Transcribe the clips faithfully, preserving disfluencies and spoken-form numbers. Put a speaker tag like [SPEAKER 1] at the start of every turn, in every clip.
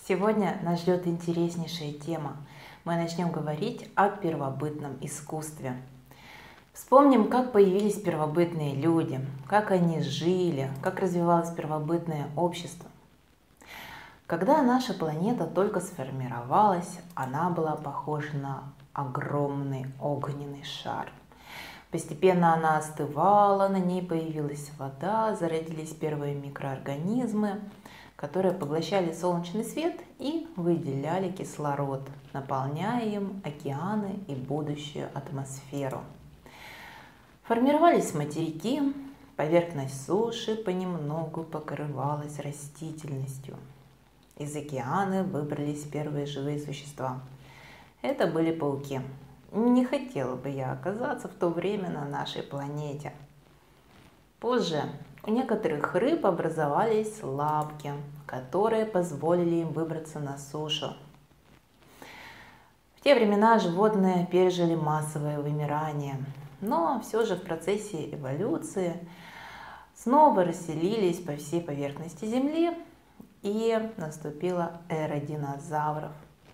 [SPEAKER 1] Сегодня нас ждет интереснейшая тема. Мы начнем говорить о первобытном искусстве. Вспомним, как появились первобытные люди, как они жили, как развивалось первобытное общество. Когда наша планета только сформировалась, она была похожа на огромный огненный шар. Постепенно она остывала, на ней появилась вода, зародились первые микроорганизмы, которые поглощали солнечный свет и выделяли кислород, наполняя им океаны и будущую атмосферу. Формировались материки, поверхность суши понемногу покрывалась растительностью. Из океана выбрались первые живые существа. Это были пауки. Не хотела бы я оказаться в то время на нашей планете. Позже у некоторых рыб образовались лапки, которые позволили им выбраться на сушу. В те времена животные пережили массовое вымирание, но все же в процессе эволюции снова расселились по всей поверхности Земли, и наступила эра динозавров.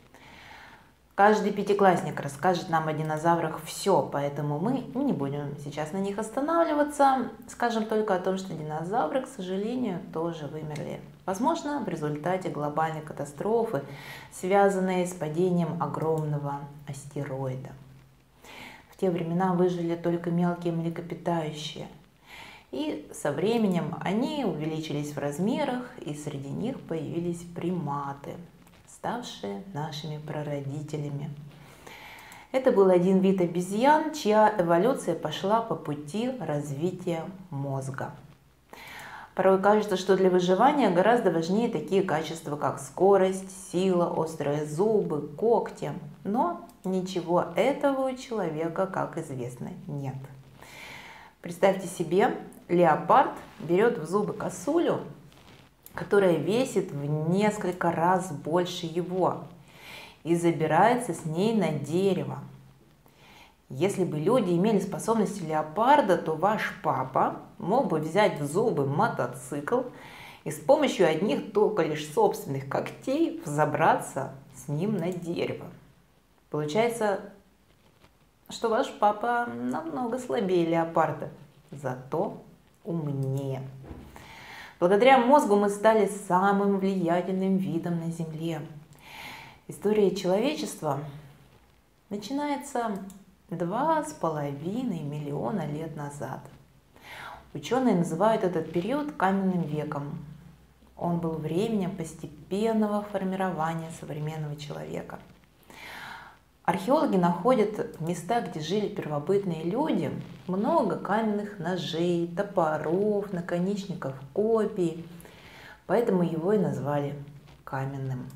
[SPEAKER 1] Каждый пятиклассник расскажет нам о динозаврах все, поэтому мы не будем сейчас на них останавливаться. Скажем только о том, что динозавры, к сожалению, тоже вымерли. Возможно, в результате глобальной катастрофы, связанной с падением огромного астероида. В те времена выжили только мелкие млекопитающие. И со временем они увеличились в размерах, и среди них появились приматы, ставшие нашими прародителями. Это был один вид обезьян, чья эволюция пошла по пути развития мозга. Порой кажется, что для выживания гораздо важнее такие качества, как скорость, сила, острые зубы, когти. Но ничего этого у человека, как известно, нет. Представьте себе, леопард берет в зубы косулю, которая весит в несколько раз больше его, и забирается с ней на дерево. Если бы люди имели способности леопарда, то ваш папа мог бы взять в зубы мотоцикл и с помощью одних только лишь собственных когтей взобраться с ним на дерево. Получается, что ваш папа намного слабее леопарда, зато умнее. Благодаря мозгу мы стали самым влиятельным видом на Земле. История человечества начинается два с половиной миллиона лет назад. Ученые называют этот период каменным веком. Он был временем постепенного формирования современного человека. Археологи находят в местах, где жили первобытные люди, много каменных ножей, топоров, наконечников копий, поэтому его и назвали каменным.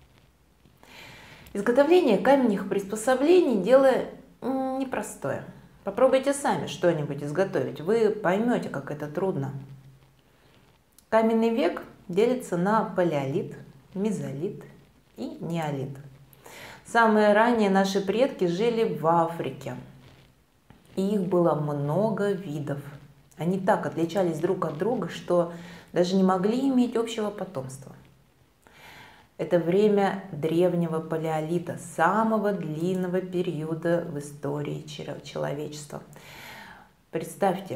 [SPEAKER 1] Изготовление каменных приспособлений – дело непростое. Попробуйте сами что-нибудь изготовить, вы поймете, как это трудно. Каменный век делится на палеолит, мезолит и неолит. Самые ранние наши предки жили в Африке, и их было много видов. Они так отличались друг от друга, что даже не могли иметь общего потомства. Это время древнего палеолита, самого длинного периода в истории человечества. Представьте,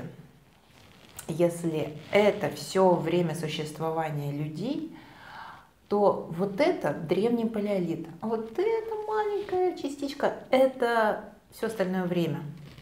[SPEAKER 1] если это все время существования людей, то вот это древний палеолит, а вот эта маленькая частичка – это все остальное время.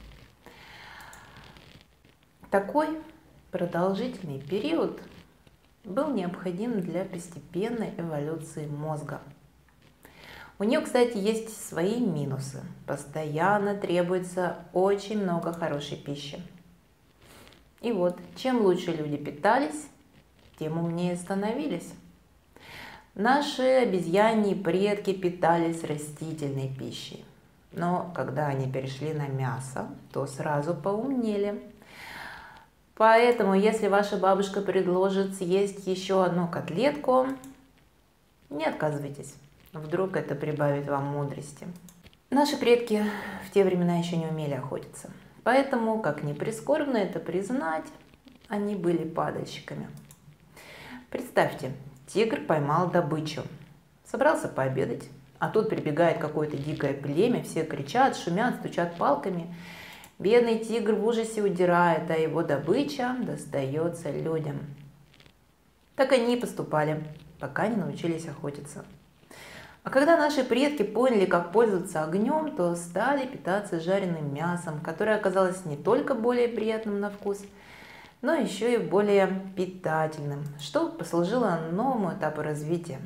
[SPEAKER 1] Такой продолжительный период был необходим для постепенной эволюции мозга. У нее, кстати, есть свои минусы. Постоянно требуется очень много хорошей пищи. И вот, чем лучше люди питались, тем умнее становились. Наши обезьяньи предки питались растительной пищей, но когда они перешли на мясо, то сразу поумнели. Поэтому, если ваша бабушка предложит съесть еще одну котлетку, не отказывайтесь, вдруг это прибавит вам мудрости. Наши предки в те времена еще не умели охотиться, поэтому, как ни прискорбно это признать, они были падальщиками. Представьте, тигр поймал добычу. Собрался пообедать, а тут прибегает какое-то дикое племя, все кричат, шумят, стучат палками. Бедный тигр в ужасе удирает, а его добыча достается людям. Так они и поступали, пока не научились охотиться. А когда наши предки поняли, как пользоваться огнем, то стали питаться жареным мясом, которое оказалось не только более приятным на вкус, но еще и более питательным, что послужило новому этапу развития.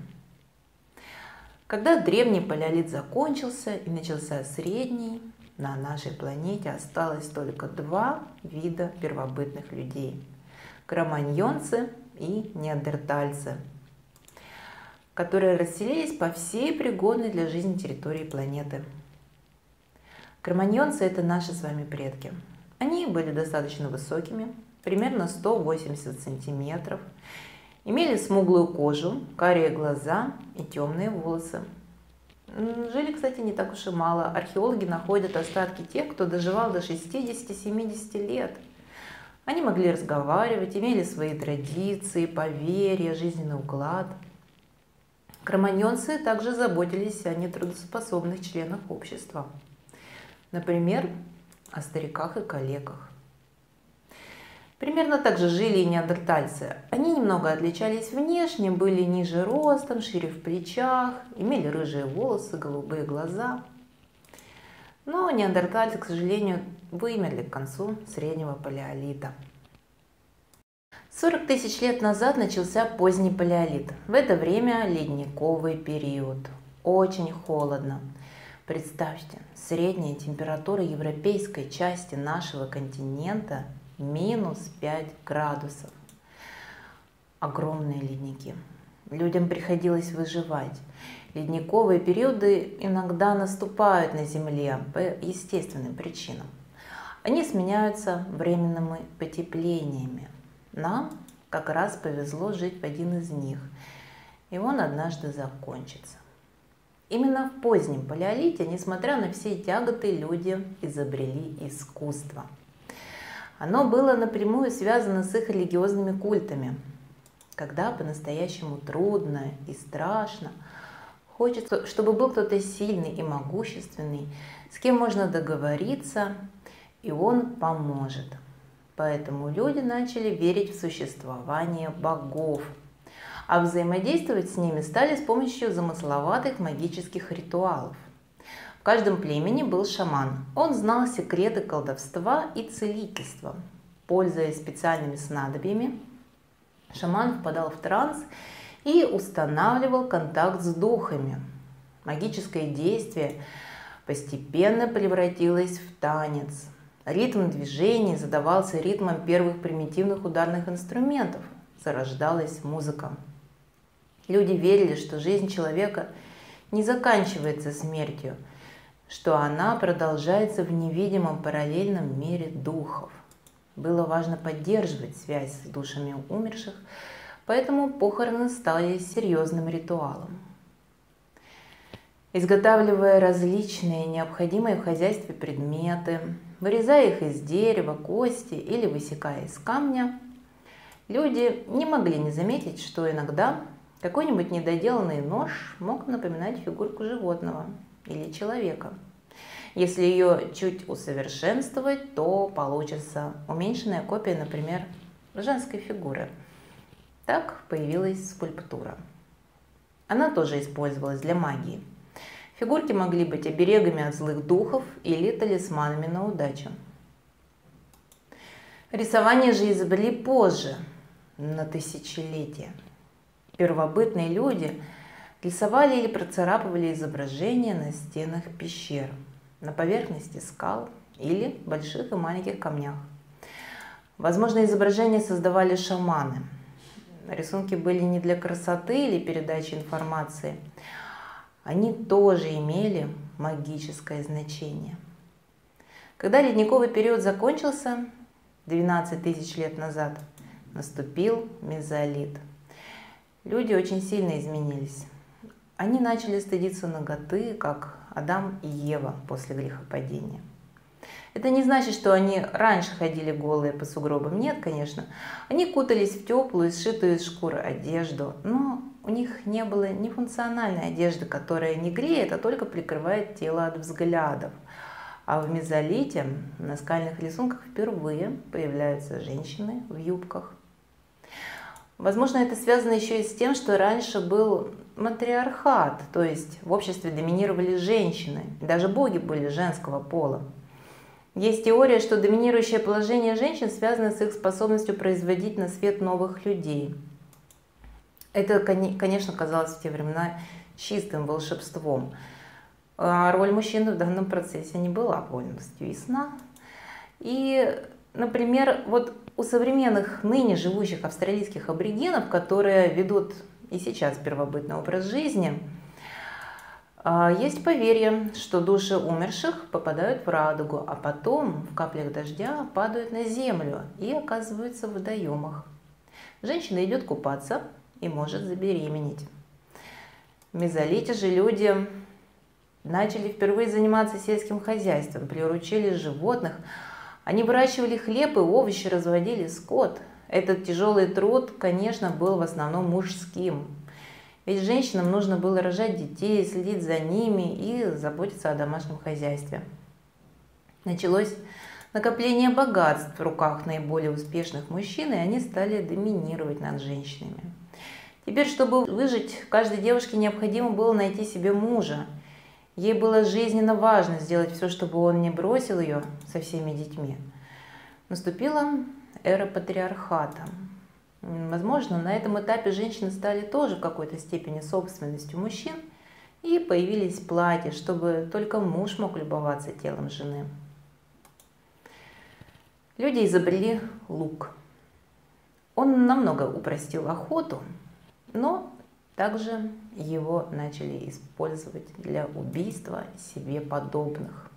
[SPEAKER 1] Когда древний палеолит закончился и начался средний, на нашей планете осталось только два вида первобытных людей – кроманьонцы и неандертальцы, которые расселились по всей пригодной для жизни территории планеты. Кроманьонцы – это наши с вами предки. Они были достаточно высокими, примерно сто восемьдесят сантиметров, имели смуглую кожу, карие глаза и темные волосы. Жили, кстати, не так уж и мало. Археологи находят остатки тех, кто доживал до шестидесяти-семидесяти лет. Они могли разговаривать, имели свои традиции, поверья, жизненный уклад. Кроманьонцы также заботились о нетрудоспособных членах общества. Например, о стариках и калеках. Примерно так же жили и неандертальцы. Они немного отличались внешне, были ниже ростом, шире в плечах, имели рыжие волосы, голубые глаза. Но неандертальцы, к сожалению, вымерли к концу среднего палеолита. сорок тысяч лет назад начался поздний палеолит. В это время ледниковый период. Очень холодно. Представьте, средняя температура европейской части нашего континента – минус пять градусов. Огромные ледники. Людям приходилось выживать. Ледниковые периоды иногда наступают на Земле по естественным причинам. Они сменяются временными потеплениями. Нам как раз повезло жить в один из них, и он однажды закончится. Именно в позднем палеолите, несмотря на все тяготы, люди изобрели искусство. Оно было напрямую связано с их религиозными культами. Когда по-настоящему трудно и страшно, хочется, чтобы был кто-то сильный и могущественный, с кем можно договориться, и он поможет. Поэтому люди начали верить в существование богов, а взаимодействовать с ними стали с помощью замысловатых магических ритуалов. В каждом племени был шаман. Он знал секреты колдовства и целительства. Пользуясь специальными снадобьями, шаман впадал в транс и устанавливал контакт с духами. Магическое действие постепенно превратилось в танец. Ритм движений задавался ритмом первых примитивных ударных инструментов. Зарождалась музыка. Люди верили, что жизнь человека не заканчивается смертью, что она продолжается в невидимом параллельном мире духов. Было важно поддерживать связь с душами умерших, поэтому похороны стали серьезным ритуалом. Изготавливая различные необходимые в хозяйстве предметы, вырезая их из дерева, кости или высекая из камня, люди не могли не заметить, что иногда какой-нибудь недоделанный нож мог напоминать фигурку животного или человека. Если ее чуть усовершенствовать, то получится уменьшенная копия, например, женской фигуры. Так появилась скульптура. Она тоже использовалась для магии. Фигурки могли быть оберегами от злых духов или талисманами на удачу. Рисование же изобрели позже, на тысячелетия. Первобытные люди рисовали или процарапывали изображения на стенах пещер, на поверхности скал или больших и маленьких камнях. Возможно, изображения создавали шаманы. Рисунки были не для красоты или передачи информации. Они тоже имели магическое значение. Когда ледниковый период закончился, двенадцать тысяч лет назад, наступил мезолит. Люди очень сильно изменились. Они начали стыдиться наготы, как Адам и Ева после грехопадения. Это не значит, что они раньше ходили голые по сугробам. Нет, конечно. Они кутались в теплую, сшитую из шкуры одежду, но у у них не было ни функциональной одежды, которая не греет, а только прикрывает тело от взглядов. А в мезолите на скальных рисунках впервые появляются женщины в юбках. Возможно, это связано еще и с тем, что раньше был матриархат, то есть в обществе доминировали женщины, даже боги были женского пола. Есть теория, что доминирующее положение женщин связано с их способностью производить на свет новых людей. Это, конечно, казалось в те времена чистым волшебством. А роль мужчины в данном процессе не была полностью ясна. И, например, вот у современных ныне живущих австралийских аборигенов, которые ведут и сейчас первобытный образ жизни, есть поверье, что души умерших попадают в радугу, а потом в каплях дождя падают на землю и оказываются в водоемах. Женщина идет купаться и может забеременеть. В мезолите же люди начали впервые заниматься сельским хозяйством, приручили животных. Они выращивали хлеб и овощи, разводили скот. Этот тяжелый труд, конечно, был в основном мужским. Ведь женщинам нужно было рожать детей, следить за ними и заботиться о домашнем хозяйстве. Началось накопление богатств в руках наиболее успешных мужчин, и они стали доминировать над женщинами. Теперь, чтобы выжить, каждой девушке необходимо было найти себе мужа. Ей было жизненно важно сделать все, чтобы он не бросил ее со всеми детьми. Наступила эра патриархата. Возможно, на этом этапе женщины стали тоже в какой-то степени собственностью мужчин, и появились платья, чтобы только муж мог любоваться телом жены. Люди изобрели лук. Он намного упростил охоту, но также его начали использовать для убийства себе подобных.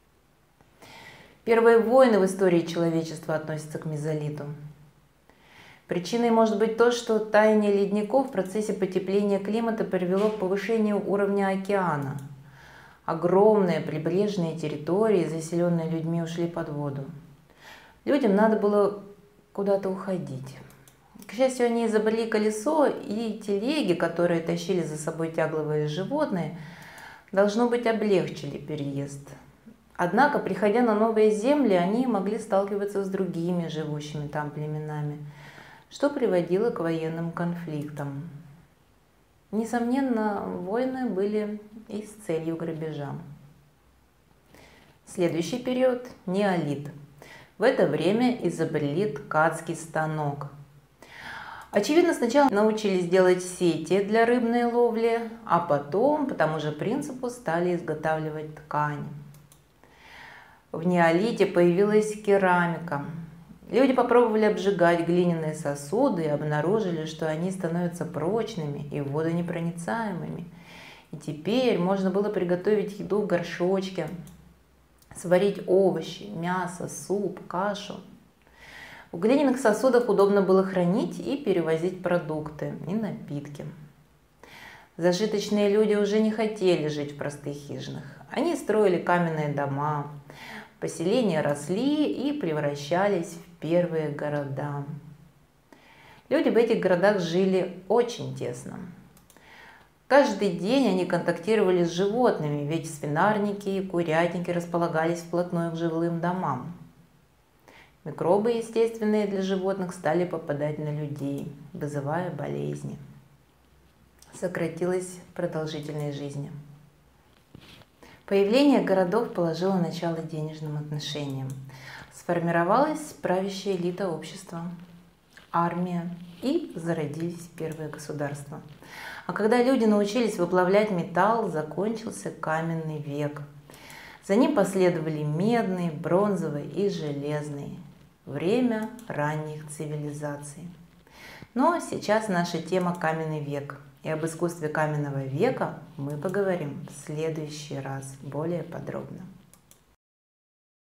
[SPEAKER 1] Первые войны в истории человечества относятся к мезолиту. Причиной может быть то, что таяние ледников в процессе потепления климата привело к повышению уровня океана. Огромные прибрежные территории, заселенные людьми, ушли под воду. Людям надо было куда-то уходить. К счастью, они изобрели колесо, и телеги, которые тащили за собой тягловые животные, должно быть, облегчили переезд. Однако, приходя на новые земли, они могли сталкиваться с другими живущими там племенами, что приводило к военным конфликтам. Несомненно, войны были и с целью грабежа. Следующий период – неолит. В это время изобрели ткацкий станок. Очевидно, сначала научились делать сети для рыбной ловли, а потом по тому же принципу стали изготавливать ткань. В неолите появилась керамика. Люди попробовали обжигать глиняные сосуды и обнаружили, что они становятся прочными и водонепроницаемыми. И теперь можно было приготовить еду в горшочке, сварить овощи, мясо, суп, кашу. В глиняных сосудах удобно было хранить и перевозить продукты и напитки. Зажиточные люди уже не хотели жить в простых хижинах. Они строили каменные дома, поселения росли и превращались в первые города. Люди в этих городах жили очень тесно. Каждый день они контактировали с животными, ведь свинарники и курятники располагались вплотную к жилым домам. Микробы, естественные для животных, стали попадать на людей, вызывая болезни. Сократилась продолжительность жизни. Появление городов положило начало денежным отношениям. Сформировалась правящая элита общества, армия, и зародились первые государства. А когда люди научились выплавлять металл, закончился каменный век. За ним последовали медный, бронзовый и железный. Время ранних цивилизаций. Но сейчас наша тема каменный век. И об искусстве каменного века мы поговорим в следующий раз более подробно.